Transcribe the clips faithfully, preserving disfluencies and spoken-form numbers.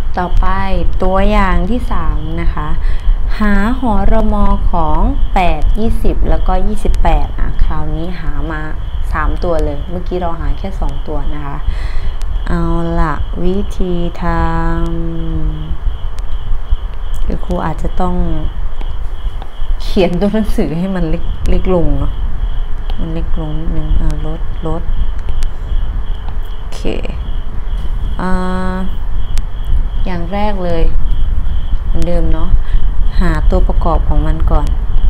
ต่อไปตัวอย่างที่สามนะคะหาหอรมอของแปด ยี่สิบแล้วก็ยี่สิบแปดอ่ะคราวนี้หามาสามตัวเลยเมื่อกี้เราหาแค่สองตัวนะคะเอาละวิธีทำคือครูอาจจะต้องเขียนตัวหนังสือให้มันเล็กเล็กลงเนาะมันเล็กลงนิดนึงอ่าลดลดโอเคอ่าอย่างแรกเลยเหมือนเดิมเนาะหาตัวประกอบของมันก่อน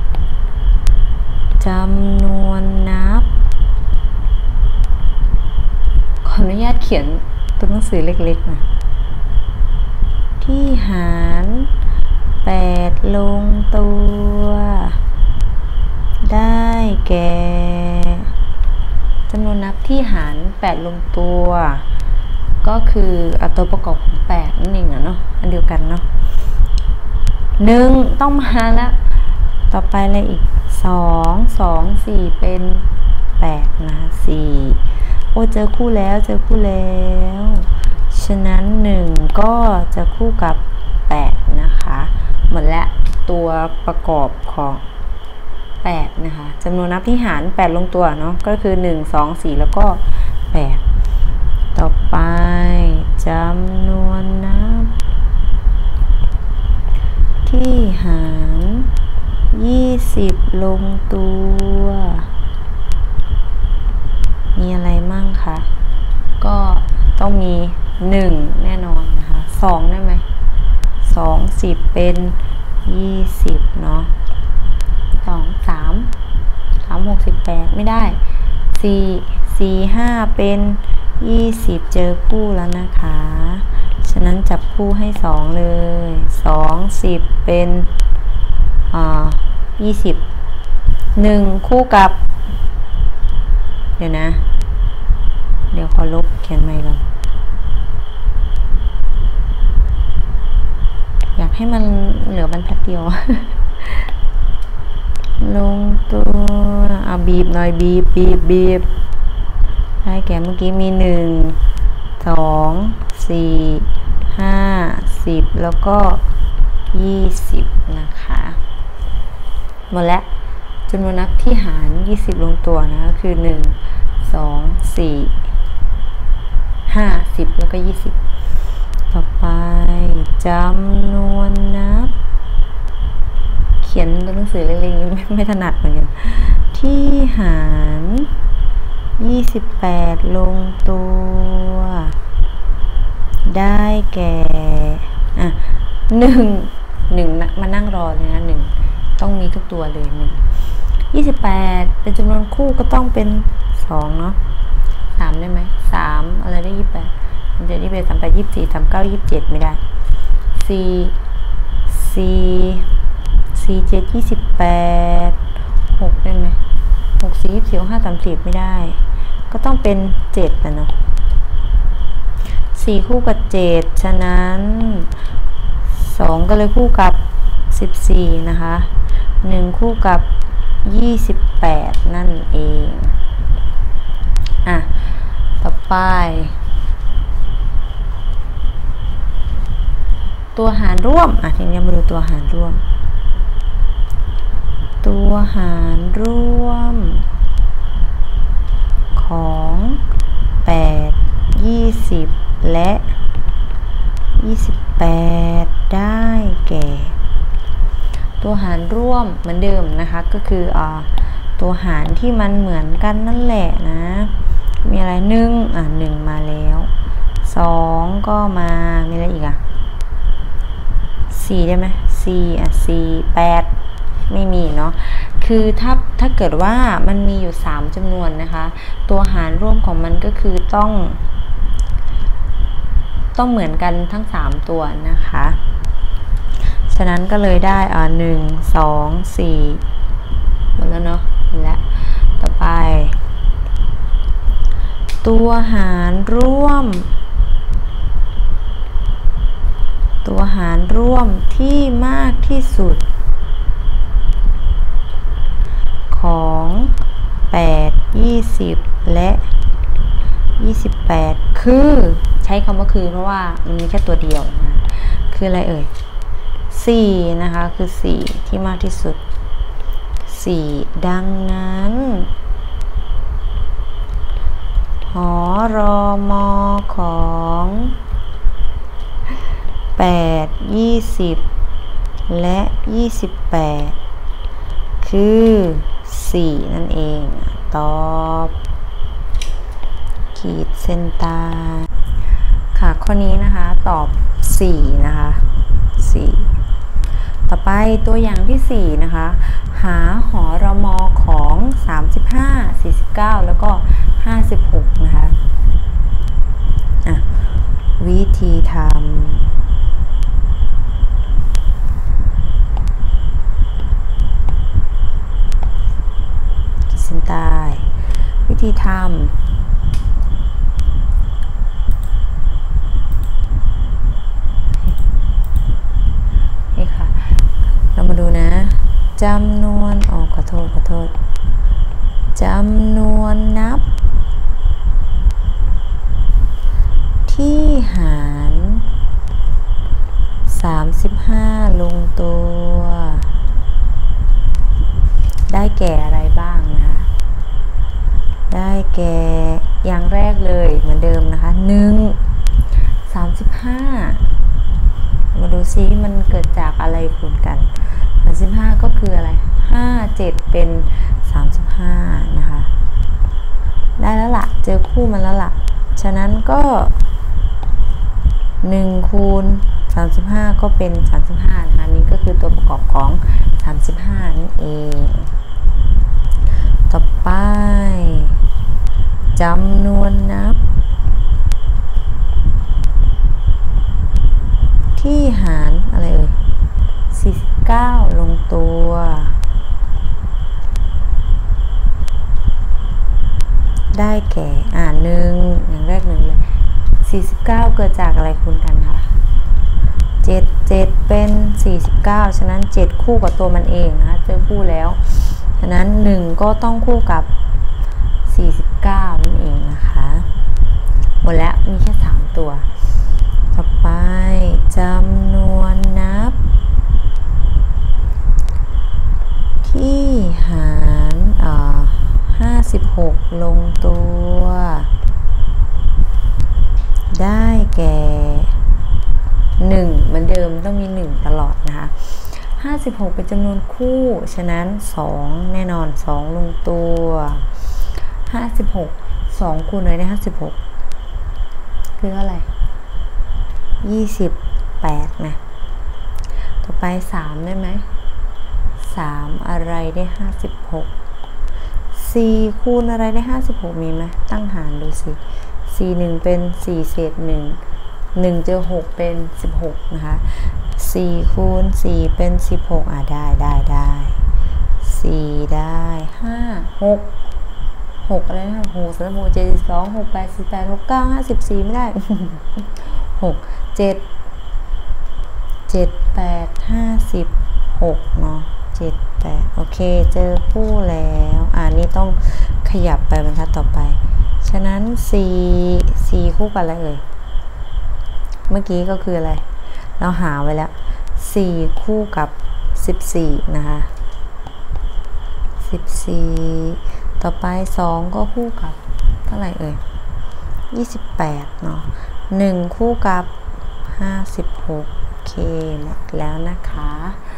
จำนวนนับขออนุญาตเขียนตัวหนังสือเล็กๆนะที่หารแปดลงตัวได้แก่จำนวนนับที่หารแปดลงตัวก็คือเอาตัวประกอบของแปดนั่นเองอะเนาะอันเดียวกันเนาะหนึ่งต้องมาแล้วต่อไปอะไรอีกสองสองสี่เป็นแปดนะสี่โอ้เจอคู่แล้วเจอคู่แล้วฉะนั้นหนึ่งก็จะคู่กับแปดนะคะหมดแล้วตัวประกอบของแปดนะคะจำนวนนับที่หารแปดลงตัวเนาะก็คือหนึ่ง สอง สี่แล้วก็แปดต่อไปจำนวนนับที่หารยี่สิบลงตัวมีอะไรมั่งคะก็ต้องมีหนึ่งแน่นอนนะคะสองได้ไหมสอง สิบเป็นยี่สิบเนาะสอง สาม สาม หก สิบแปดไม่ได้สี่ สี่ ห้าเป็นยี่สิบเจอคู่แล้วนะคะฉะนั้นจับคู่ให้สองเลยสอง สิบเป็นอ่ายี่สิบ หนึ่งคู่กับเดี๋ยวนะเดี๋ยวขอลบเขียนใหม่ก่อนอยากให้มันเหลือบรรทัดเดียว ลงตัวเอาบีบหน่อยบีบบีบบีบได้แก่เมื่อกี้มีหนึ่ง สอง สี่ ห้า สิบแล้วก็ยี่สิบนะคะหมดแล้วจำนวนนับที่หารยี่สิบลงตัวนะก็คือหนึ่ง สอง สี่ ห้า สิบแล้วก็ยี่สิบต่อไปจำนวนนับเขียนตัวหนังสือเล็กๆไม่ไม่ถนัดเหมือนกันที่หารยี่สิบแปดลงตัวได้แก่อ่ะหนึ่ง หนึ่งมานั่งรอเลยนะหนึ่งต้องมีทุกตัวเลยหนึ่ง ยี่สิบแปดเป็นจำนวนคู่ก็ต้องเป็นสองเนาะสามได้ไหมสามอะไรได้ยี่สิบแปดมันจะยี่สิบเอ็ด สามสิบแปด ยี่สิบสี่ สามสิบเก้า ยี่สิบเจ็ดไม่ได้สี่ สี่ สี่ เจ็ด ยี่สิบแปด หกได้ไหมหก สี่ ยี่สิบสี่ ห้า สามสิบไม่ได้ก็ต้องเป็นเจ็ดนะเนาะสี่คู่กับเจ็ดฉะนั้นสองก็เลยคู่กับสิบสี่นะคะหนึ่งคู่กับยี่สิบแปดนั่นเองอ่ะต่อไปตัวหารร่วมอ่ะทีนี้มาดูตัวหารร่วมตัวหารร่วมของแปด ยี่สิบและยี่สิบแปดได้แก่ตัวหารร่วมเหมือนเดิมนะคะก็คืออ่าตัวหารที่มันเหมือนกันนั่นแหละนะมีอะไรหนึ่งอ่ะหนึ่งมาแล้วสองก็มามีอะไรอีกอ่ะสี่ได้ไหมสี่อ่ะสี่ แปดไม่มีเนาะคือถ้าถ้าเกิดว่ามันมีอยู่สามจำนวนนะคะตัวหารร่วมของมันก็คือต้องต้องเหมือนกันทั้งสามตัวนะคะฉะนั้นก็เลยได้อ่าหนึ่ง สอง สี่หมดแล้วเนาะและต่อไปตัวหารร่วมตัวหารร่วมที่มากที่สุดของแปด ยี่สิบและยี่สิบแปดคือใช้คำว่าคือเพราะว่ามันมีแค่ตัวเดียวนะคืออะไรเอ่ยสี่นะคะคือสี่ที่มากที่สุดสี่ดังนั้นหอรอมอของแปด ยี่สิบและยี่สิบแปดคือสี่นั่นเองตอบขีดเส้นใต้ค่ะข้อนี้นะคะตอบสี่นะคะสี่ต่อไปตัวอย่างที่สี่นะคะหาหอรมอของสามสิบห้า สี่สิบเก้าแล้วก็ห้าสิบหกนะคะอ่ะวิธีทำขีดเส้นใต้วิธีทำเรามาดูนะจำนวนอ๋อขอโทษขอโทษจำนวนนับที่หารสามสิบห้าลงตัวได้แก่อะไรบ้างนะคะได้แก่อย่างแรกเลยเหมือนเดิมนะคะหนึ่ง สามสิบห้ามาดูซิมันเกิดจากอะไรคูณกันสามสิบห้าก็คืออะไรห้า เจ็ดเป็นสามสิบห้านะคะได้แล้วล่ะเจอคู่มันแล้วล่ะฉะนั้นก็หนึ่งคูณสามสิบห้าก็เป็นสามสิบห้านะคะนี่ก็คือตัวประกอบของสามสิบห้านั่นเองต่อไปจำนวนนับที่หารอะไรเอ่ยสี่สิบเก้าลงตัวได้แก่อ่านหนึ่งอย่างแรกหนึ่งเลยสี่สิบเก้าเกิดจากอะไรคูณกันคะเจ็ด เจ็ดเป็นสี่สิบเก้าฉะนั้นเจ็ดคู่กับตัวมันเองนะคะเจอคู่แล้วฉะนั้นหนึ่งก็ต้องคู่กับสี่สิบเก้านั่นเองนะคะหมดแล้วมีแค่สามตัวต่อไปจำนวนนับที่หารอ่าห้าสิบหกลงตัวได้แก่หนึ่งเหมือนเดิมต้องมีหนึ่งตลอดนะคะห้าสิบหกเป็นจำนวนคู่ฉะนั้นสองแน่นอนสองลงตัวห้าสิบหก สองคูณเลยได้ห้าสิบหกคือเท่าไหร่ยี่สิบแปดนะต่อไปสามได้ไหมสามอะไรได้ห้าสิบหก สี่คูณอะไรได้ห้าสิบหกมีไหมตั้งหารดูสิสี่หนึ่งเป็นสี่เศษหนึ่ง หนึ่งเจอหกเป็นสิบหกนะคะสี่คูณสี่เป็นสิบหกอ่ะได้ได้ได้สี่ได้ห้า หก หกอะไรนะหก สาม หก เจ็ด สอง หก แปด สิบแปด หก เก้า ห้าสิบสี่ไม่ได้ หก เจ็ด เจ็ด แปด ห้าสิบหกเนาะเจ็ด แปดโอเคเจอคู่แล้วอ่านี่ต้องขยับไปบรรทัดต่อไปฉะนั้นสี่ สี่คู่กับอะไรเอ่ยเมื่อกี้ก็คืออะไรเราหาไว้แล้วสี่คู่กับสิบสี่นะคะสิบสี่ต่อไปสองก็คู่กับเท่าไหร่เอ่ยยี่สิบแปดเนาะหนึ่งคู่กับห้าสิบหกโอเคหมดแล้วนะคะ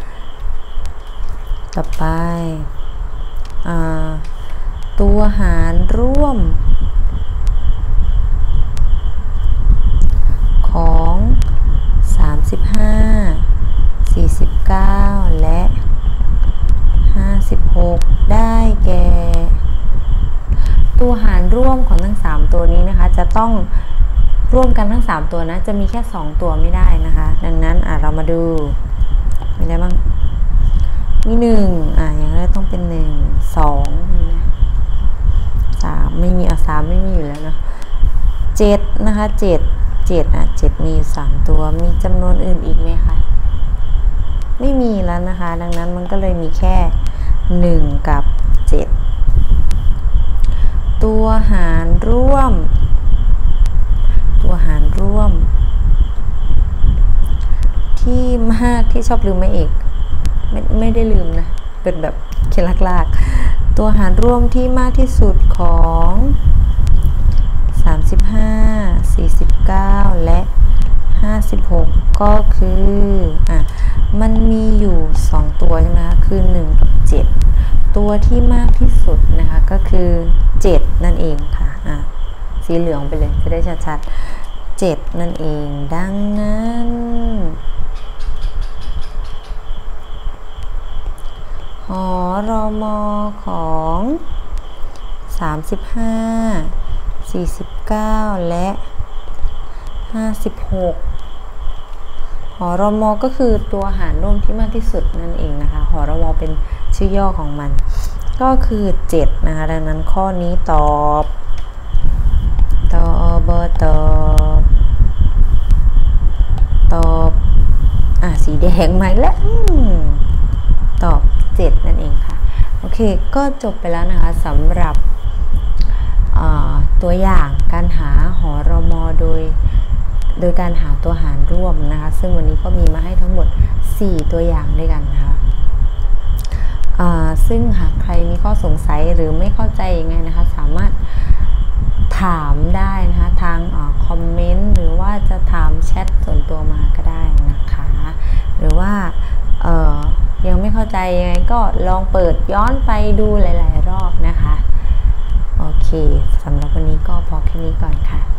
ต่อไปอ่าตัวหารร่วมของสามสิบห้า สี่สิบเก้าและห้าสิบหกได้แก่ตัวหารร่วมของทั้งสามตัวนี้นะคะจะต้องร่วมกันทั้งสามตัวนะจะมีแค่สองตัวไม่ได้นะคะดังนั้นอ่ะเรามาดูมีอะไรบ้างมีหนึ่งอ่ะอย่างแรกต้องเป็นหนึ่ง สองมีไหมสามไม่มีเอาสามไม่มีอยู่แล้วเนาะเจ็ดนะคะเจ็ดเจ็ดอ่ะเจ็ดมีอยู่สามตัวมีจำนวนอื่นอีกไหมคะไม่มีแล้วนะคะดังนั้นมันก็เลยมีแค่หนึ่งกับเจ็ดตัวหารร่วมตัวหารร่วมที่มากที่ชอบลืมไหมเอกไม่ไม่ได้ลืมนะเป็นแบบเคล็ดลักๆตัวหารร่วมที่มากที่สุดของสามสิบห้า สี่สิบเก้าและห้าสิบหกก็คืออ่ะมันมีอยู่สองตัวใช่ไหมคะคือหนึ่งกับเจ็ดตัวที่มากที่สุดนะคะก็คือเจ็ดนั่นเองค่ะอ่ะสีเหลืองไปเลยจะได้ชัดๆเจ็ดนั่นเองดังนั้นหอรมของสามสิบห้า สี่สิบเก้าและห้าสิบหกหอรมก็คือตัวหารร่วมที่มากที่สุดนั่นเองนะคะหอรมเป็นชื่อย่อของมันก็คือเจ็ดนะคะดังนั้นข้อนี้ตอบตอบตอบตอบอ่ะสีแดงมาแล้วตอบเจ็ดนั่นเองค่ะโอเคก็จบไปแล้วนะคะสำหรับตัวอย่างการหาหอรมโดยโดยการหาตัวหารร่วมนะคะซึ่งวันนี้ก็มีมาให้ทั้งหมดสี่ตัวอย่างด้วยกันนะคะซึ่งหากใครมีข้อสงสัยหรือไม่เข้าใจยังไงนะคะสามารถถามได้นะคะทางคอมเมนต์หรือว่าจะถามแชทส่วนตัวมาก็ได้นะคะหรือว่ายังไม่เข้าใจยังไงก็ลองเปิดย้อนไปดูหลายๆรอบนะคะโอเคสำหรับวันนี้ก็พอแค่นี้ก่อนค่ะ